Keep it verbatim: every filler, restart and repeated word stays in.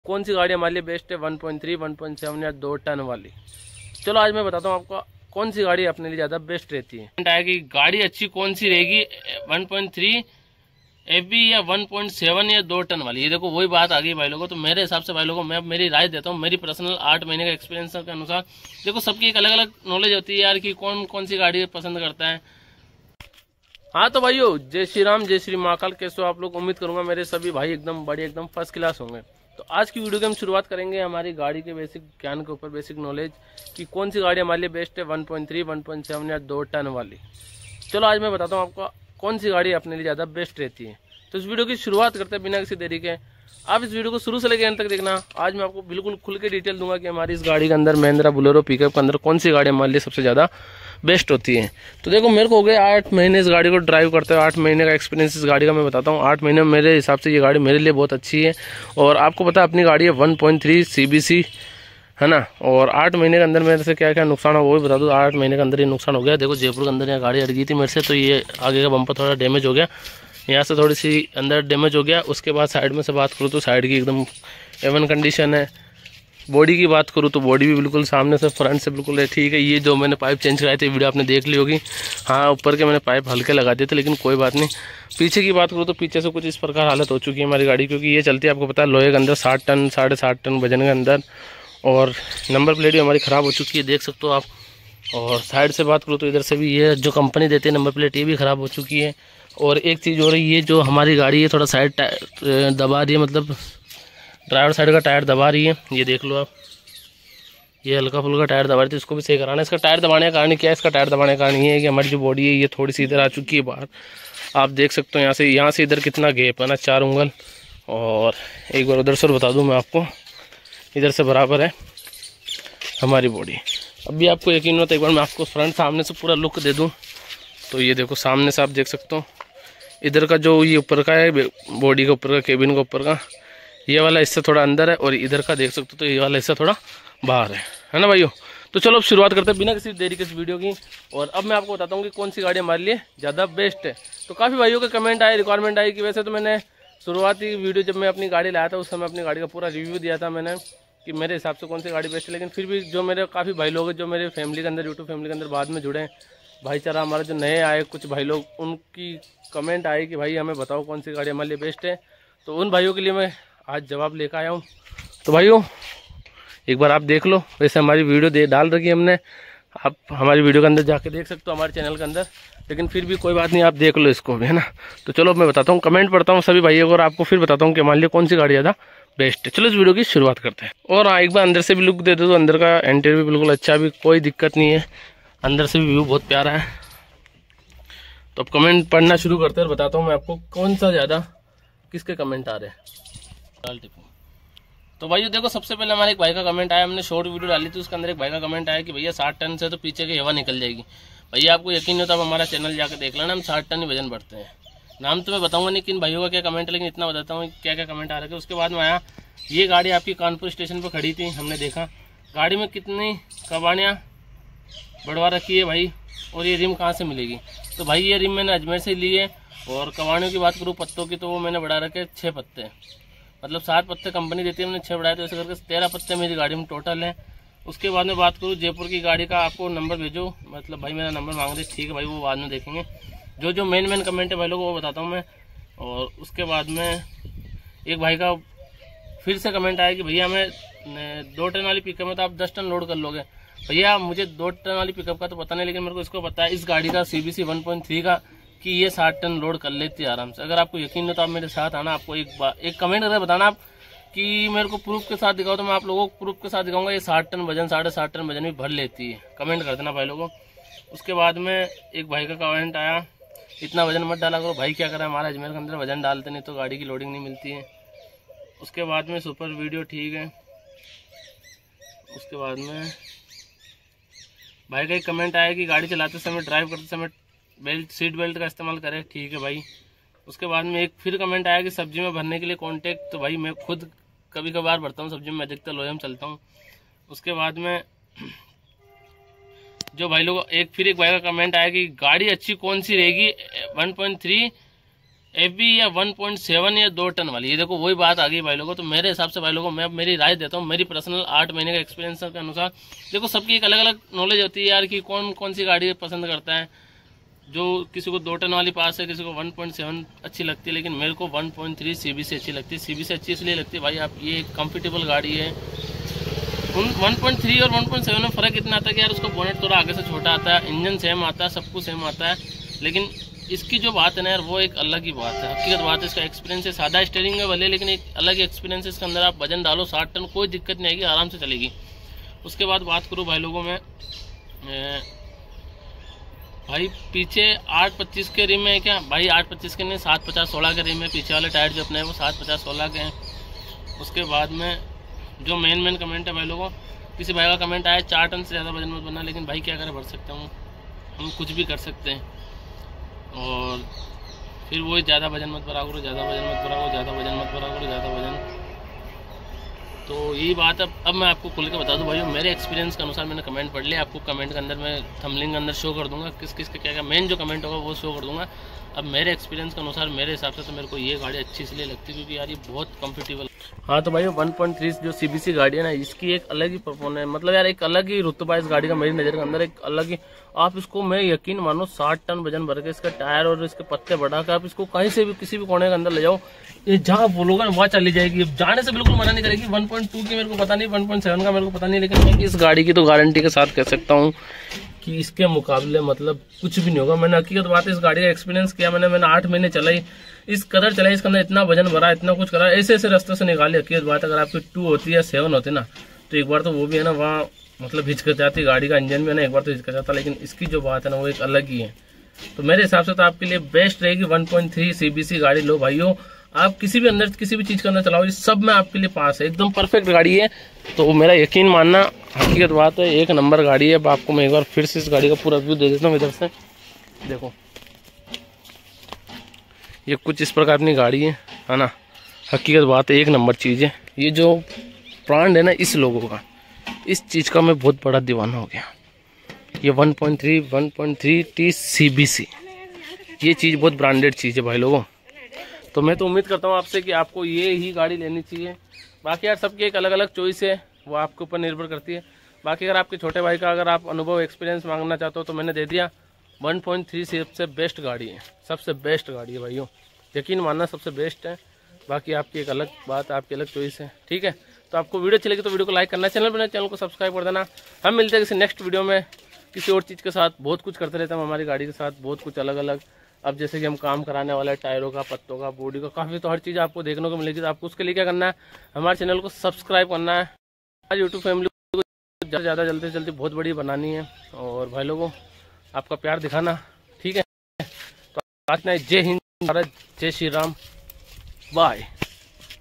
कौन सी गाड़ी हमारे लिए बेस्ट है, one point three, one point seven या दो टन वाली। चलो आज मैं बताता हूँ आपको कौन सी गाड़ी अपने लिए ज़्यादा बेस्ट रहती है कि गाड़ी अच्छी कौन सी रहेगी, वन पॉइंट थ्री एबी या वन पॉइंट सेवन या दो टन वाली। ये देखो वही बात आ गई भाई लोगों। तो मेरे हिसाब से भाई लोगों मैं मेरी राय देता हूँ, मेरी पर्सनल आठ महीने का एक्सपीरियंस के अनुसार। देखो सबकी एक अलग अलग नॉलेज होती है यार कि कौन कौन सी गाड़ी पसंद करता है। हाँ तो भाइयों, जय श्री राम, जय श्री महाकाल। कैसे हो आप लोग? उम्मीद करूंगा मेरे सभी भाई एकदम बड़े एकदम फर्स्ट क्लास होंगे। तो आज की वीडियो की हम शुरुआत करेंगे हमारी गाड़ी के बेसिक ज्ञान के ऊपर, बेसिक नॉलेज कि कौन सी गाड़ी हमारे लिए बेस्ट है, one point three, one point seven या दो टन वाली। चलो आज मैं बताता हूँ आपको कौन सी गाड़ी अपने लिए ज़्यादा बेस्ट रहती है। तो इस वीडियो की शुरुआत करते हैं बिना किसी देरी के। आप इस वीडियो को शुरू से लेकर अंत तक देखना। आज मैं आपको बिल्कुल खुल के डिटेल दूंगा कि हमारी इस गाड़ी के अंदर, महिंद्रा बोलेरो पिकअप के अंदर, कौन सी गाड़ी हमारे लिए सबसे ज़्यादा बेस्ट होती है। तो देखो मेरे को हो गए आठ महीने इस गाड़ी को ड्राइव करते हुए, आठ महीने का एक्सपीरियंस इस गाड़ी का मैं बताता हूँ। आठ महीने में मेरे हिसाब से ये गाड़ी मेरे लिए बहुत अच्छी है। और आपको पता है अपनी गाड़ी है वन पॉइंट थ्री सीबीसी है ना। और आठ महीने के अंदर मेरे से क्या क्या नुकसान हो वो भी बता दूँ। आठ महीने के अंदर ये नुकसान हो गया। देखो जयपुर के अंदर यहाँ गाड़ी अड़ गई थी मेरे से, तो ये आगे का बम्पर थोड़ा डैमेज हो गया, यहाँ से थोड़ी सी अंदर डैमेज हो गया। उसके बाद साइड में से बात करूँ तो साइड की एकदम एवन कंडीशन है। बॉडी की बात करूँ तो बॉडी भी बिल्कुल सामने से फ्रंट से बिल्कुल है, ठीक है। ये जो मैंने पाइप चेंज कराए थे वीडियो आपने देख ली होगी। हाँ ऊपर के मैंने पाइप हल्के लगा दिए थे, लेकिन कोई बात नहीं। पीछे की बात करूँ तो पीछे से कुछ इस प्रकार हालत हो चुकी है हमारी गाड़ी, क्योंकि ये चलती है आपको पता है लोहे के अंदर साठ टन साढ़े साठ टन वजन के अंदर। और नंबर प्लेट भी हमारी ख़राब हो चुकी है, देख सकते हो आप। और साइड से बात करूँ तो इधर से भी ये जो कंपनी देती है नंबर प्लेट, ये भी ख़राब हो चुकी है। और एक चीज़ हो रही है, जो हमारी गाड़ी है थोड़ा साइड टायर दबा रही है, मतलब ड्राइवर साइड का टायर दबा रही है। ये देख लो आप, ये हल्का फुल्का टायर दबा रही थी, इसको भी सही कराना है। इसका टायर दबाने का कारण क्या है? इसका टायर दबाने का कारण ये है कि हमारी जो बॉडी है ये थोड़ी सी इधर आ चुकी है बाहर। आप देख सकते हो यहाँ से यहाँ से इधर कितना गैप है ना, चार उंगल। और एक बार उधर से बता दूँ मैं आपको, इधर से बराबर है हमारी बॉडी। अब भी आपको यकीन हो तो एक बार मैं आपको फ्रंट सामने से पूरा लुक दे दूँ। तो ये देखो सामने से आप देख सकते हो, इधर का जो ये ऊपर का है बॉडी का, ऊपर का केबिन का ऊपर का ये वाला हिस्सा थोड़ा अंदर है, और इधर का देख सकते हो तो ये वाला हिस्सा थोड़ा बाहर है, है ना भाइयों। तो चलो अब शुरुआत करते हैं बिना किसी देरी के इस वीडियो की। और अब मैं आपको बताता हूँ कि कौन सी गाड़ी हमारे लिए ज़्यादा बेस्ट है। तो काफ़ी भाइयों के कमेंट आए, रिक्वायरमेंट आई कि वैसे तो मैंने शुरुआती वीडियो जब मैं अपनी गाड़ी लाया था उस समय अपनी गाड़ी का पूरा रिव्यू दिया था मैंने कि मेरे हिसाब से कौन सी गाड़ी बेस्ट है। लेकिन फिर भी जो मेरे काफ़ी भाई लोग हैं जो मेरे फैमिली के अंदर, यूट्यूब फैमिली के अंदर बाद में जुड़े, भाईचारा हमारे जो नए आए कुछ भाई लोग, उनकी कमेंट आए कि भाई हमें बताओ कौन सी गाड़ी हमारे लिए बेस्ट है। तो उन भाइयों के लिए मैं आज जवाब लेकर आया हूँ। तो भाइयों एक बार आप देख लो, वैसे हमारी वीडियो दे डाल रखी है हमने, आप हमारी वीडियो के अंदर जाके देख सकते हो हमारे चैनल के अंदर। लेकिन फिर भी कोई बात नहीं, आप देख लो इसको भी, है ना। तो चलो मैं बताता हूँ, कमेंट पढ़ता हूँ सभी भाइयों को और आपको फिर बताता हूँ कि हमारे लिए कौन सी गाड़ी ज़्यादा बेस्ट है। चलो इस वीडियो की शुरुआत करते हैं। और हाँ एक बार अंदर से भी लुक दे दो, तो अंदर का इंटीरियर भी बिल्कुल अच्छा, भी कोई दिक्कत नहीं है, अंदर से भी व्यू बहुत प्यारा है। तो अब कमेंट पढ़ना शुरू करते हैं और बताता हूँ मैं आपको कौन सा ज़्यादा किसके कमेंट आ रहे हैं। तो भाई देखो सबसे पहले हमारे एक भाई का कमेंट आया, हमने शॉर्ट वीडियो डाली थी उसके अंदर एक भाई का कमेंट आया कि भैया साठ टन से तो पीछे की हवा निकल जाएगी। भैया आपको यकीन नहीं होता, अब हमारा चैनल जाकर देख लेना, हम साठ टन ही वजन बढ़ते हैं। नाम तो मैं बताऊंगा नहीं किन भाइयों का क्या कमेंट है, लेकिन इतना बताता हूँ क्या क्या कमेंट आ रहे थे। उसके बाद में आया, ये गाड़ी आपकी कानपुर स्टेशन पर खड़ी थी, हमने देखा गाड़ी में कितनी कबाड़ियाँ बढ़वा रखी है भाई, और ये रिम कहाँ से मिलेगी। तो भाई ये रिम मैंने अजमेर से ली है। और कबाड़ियों की बात करूँ पत्तों की, तो वो मैंने बढ़ा रखे छः पत्ते, मतलब सात पत्ते कंपनी देती है, मैंने छः बढ़ाए, तो ऐसे करके तेरह पत्ते मेरी गाड़ी में टोटल है। उसके बाद में बात करूँ जयपुर की गाड़ी का, आपको नंबर भेजो, मतलब भाई मेरा नंबर मांग रहे, ठीक है भाई वो बाद में देखेंगे। जो जो मेन मेन कमेंट है भाई लोगों वो बताता हूँ मैं। और उसके बाद में एक भाई का फिर से कमेंट आया कि भैया हमें दो टन वाली पिकअप में तो आप दस टन लोड कर लोगे। भैया मुझे दो टन वाली पिकअप का तो पता नहीं, लेकिन मेरे को इसको पता है इस गाड़ी का C B C one point three का कि ये साठ टन लोड कर लेती है आराम से। अगर आपको यकीन नहीं तो आप मेरे साथ आना, आपको एक बार एक कमेंट करके बताना आप कि मेरे को प्रूफ के साथ दिखाओ, तो मैं आप लोगों को प्रूफ के साथ दिखाऊंगा ये साठ टन वजन, साढ़े साठ टन वजन भी भर लेती है। कमेंट कर देना भाई लोगों। उसके बाद में एक भाई का कमेंट आया, इतना वजन मत डाला करो भाई, क्या करें हमारा अजमेर के अंदर वजन डालते नहीं तो गाड़ी की लोडिंग नहीं मिलती है। उसके बाद में सुपर वीडियो ठीक है। उसके बाद में भाई का एक कमेंट आया कि गाड़ी चलाते समय, ड्राइव करते समय बेल्ट सीट बेल्ट का इस्तेमाल करें, ठीक है भाई। उसके बाद में एक फिर कमेंट आया कि सब्जी में भरने के लिए कांटेक्ट, तो भाई मैं खुद कभी कभार भरता हूँ सब्जी में, अधिकतर लोहे में चलता हूँ। उसके बाद में जो भाई लोग एक फिर एक भाई का कमेंट आया कि गाड़ी अच्छी कौन सी रहेगी, one point three F B या वन पॉइंट सेवन या दो टन वाली, ये देखो वही बात आ गई भाई लोगों। तो मेरे हिसाब से भाई लोगों मैं मेरी राय देता हूँ, मेरी पर्सनल आठ महीने का एक्सपीरियंस के अनुसार। देखो सबकी एक अलग अलग नॉलेज होती है यार कि कौन कौन सी गाड़ी पसंद करता है। जो किसी को दो टन वाली पास है, किसी को वन पॉइंट सेवन अच्छी लगती है, लेकिन मेरे को वन पॉइंट थ्री सीबीसी अच्छी लगती है। सीबीसी अच्छी इसलिए लगती है भाई, आप ये कंफर्टेबल गाड़ी है। वन पॉइंट थ्री और वन पॉइंट सेवन में फ़र्क इतना आता है कि यार उसका बोनेट थोड़ा आगे से छोटा आता है, इंजन सेम आता है, सब कुछ सेम आता है, लेकिन इसकी जो बात है ना यार वो एक अलग ही बात है। हकीकत बात है, इसका एक्सपीरियंस है। सादा स्टीयरिंग है भले, लेकिन एक अलग एक्सपीरियंस है इसके अंदर। आप वजन डालो साठ टन, कोई दिक्कत नहीं आएगी, आराम से चलेगी। उसके बाद बात करूँ भाई लोगों में, भाई पीछे आठ पच्चीस के रिम है क्या भाई? आठ पच्चीस के नहीं, सात पचास सोलह के रिम है। पीछे वाले टायर जो अपने हैं वो सात पचास सोलह के हैं। उसके बाद में जो मेन मेन कमेंट है भाई लोगों, किसी भाई का कमेंट आया चार टन से ज़्यादा वजन मत बनना, लेकिन भाई क्या करें, भर सकता हूँ, हम कुछ भी कर सकते हैं। और फिर वही ज़्यादा वजन मत भरा करो, ज़्यादा वजन मत भरा करो, ज़्यादा वजन मत भरा करो, ज़्यादा वजन। तो यही बात। अब अब मैं आपको खुल के बता दूं भाई, मेरे एक्सपीरियंस के अनुसार मैंने कमेंट पढ़ लिया। आपको कमेंट के अंदर मैं थंबनेल के अंदर शो कर दूंगा किस किस का क्या क्या मेन जो कमेंट होगा वो शो कर दूंगा। अब मेरे एक्सपीरियंस के अनुसार मेरे हिसाब से तो मेरे को ये गाड़ी अच्छी इसलिए लगती है क्योंकि यार ये बहुत कंफर्टेबल। हाँ तो भाई वन पॉइंट थ्री जो सीबीसी गाड़ी है ना, इसकी एक अलग ही परफॉर्मेंस है, मतलब यार एक अलग ही रुतबा इस गाड़ी का मेरी नज़र के अंदर, एक अलग ही। आप इसको, मैं यकीन मानो साठ टन वजन भर के इसका टायर और इसके पत्ते बढ़ा कर आप इसको कहीं से भी किसी भी कोने के अंदर ले जाओ, ये जहाँ बोलोगे ना वहाँ चली जाएगी। जाने से बिल्कुल मना नहीं करेगी। वन पॉइंट टू की मेरे को पता नहीं, वन पॉइंट सेवन का मेरे को पता नहीं, लेकिन मैं इस गाड़ी की तो गारंटी के साथ कह सकता हूँ कि इसके मुकाबले मतलब कुछ भी नहीं होगा। मैंने हकीकत बात है, इस गाड़ी का एक्सपीरियंस किया मैंने मैंने आठ महीने चलाई, इस कदर चलाई, इसके अंदर इतना वजन भरा, इतना कुछ करा, ऐसे ऐसे रास्ते से निकाली। हकीकत बात अगर आपकी टू होती है सेवन होती ना, तो एक बार तो वो भी है ना वहाँ मतलब हिचक जाती, गाड़ी का इंजन भी है ना एक बार तो हिचक जाता, लेकिन इसकी जो बात है ना वो एक अलग ही है। तो मेरे हिसाब से तो आपके लिए बेस्ट रहेगी वन पॉइंट थ्री सीबीसी गाड़ी। लो भाइयों, आप किसी भी अंदर किसी भी चीज के अंदर चलाओ, ये सब में आपके लिए पास है, एकदम परफेक्ट गाड़ी है। तो मेरा यकीन मानना, हकीकत बात है, एक नंबर गाड़ी है। अब आपको मैं एक बार फिर से इस गाड़ी का पूरा व्यू दे देता हूँ इधर से। देखो ये कुछ इस प्रकार की गाड़ी है है ना। हकीकत बात है, एक नंबर चीज़ है। ये जो ब्रांड है ना इस लोगों का, इस चीज़ का मैं बहुत बड़ा दीवाना हो गया। ये one point three one point three T CBC, ये चीज़ बहुत ब्रांडेड चीज़ है भाई लोगों। तो मैं तो उम्मीद करता हूँ आपसे कि आपको ये ही गाड़ी लेनी चाहिए। बाकी यार सबकी एक अलग अलग चॉइस है, वो आपके ऊपर निर्भर करती है। बाकी अगर आपके छोटे भाई का अगर आप अनुभव एक्सपीरियंस मांगना चाहते हो तो मैंने दे दिया। वन पॉइंट थ्री सबसे बेस्ट गाड़ी है, सबसे बेस्ट गाड़ी है भाइयों, यकीन मानना सबसे बेस्ट है। बाकी आपकी एक अलग बात, आपकी अलग चॉइस है, ठीक है। तो आपको वीडियो अच्छी लगी तो वीडियो को लाइक करना, चैनल पर चैनल को सब्सक्राइब कर देना। हम मिलते हैं किसी नेक्स्ट वीडियो में किसी और चीज़ के साथ। बहुत कुछ करते रहते हैं हम हमारी गाड़ी के साथ, बहुत कुछ अलग अलग। अब जैसे कि हम काम कराने वाले टायरों का, पत्तों का, बॉडी का, काफ़ी तो हर चीज़ आपको देखने को मिलेगी। तो आपको उसके लिए क्या करना है, हमारे चैनल को सब्सक्राइब करना है। हमारी यूट्यूब फैमिली को ज़्यादा से ज़्यादा जल्दी से जल्दी बहुत बड़ी बनानी है, और भाई लोगों आपका प्यार दिखाना, ठीक है। तो आज जय हिंद भारत, जय श्री राम, बाय।